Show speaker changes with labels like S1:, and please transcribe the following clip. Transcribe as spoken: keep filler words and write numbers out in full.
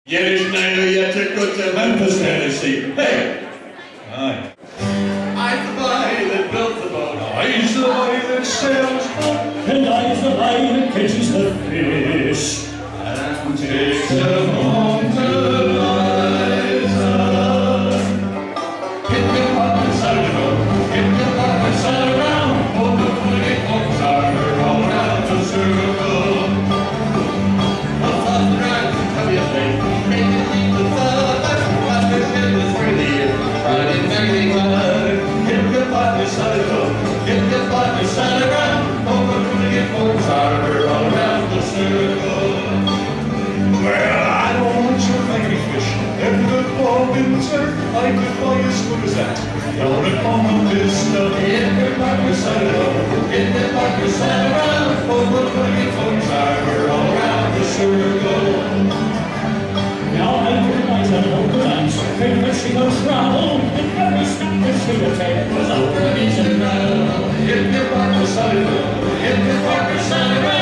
S1: Yet neither yet to go to Memphis, Tennessee. Hey! Aye. I'm the boy that built the boat. I's the boy that sails the boat.
S2: And I's the boy that catches the fish.
S1: And takes them home to Liza. Hit the pop and sail the boat. Hit the pop and sail around. Oh, the fligging folks are all around the circle. Up on the ground, come your face. Make it leave the fun. Watch the ship is really Friday night mud. Hit the pop and sail the boat. Hit the pop and sail around. Oh, the fligging folks are all around the circle. Well, I don't want your fancy fish and good ball in the surf. I could buy as good as that. Down upon the vista, in the park beside it all. In the park beside around, oh, the fligging folks are all around the circle.
S2: Now I recognize an old lunch, when the she goes round, and every step that she would take was over the beach and round.
S1: In the park beside it all. In the park beside around.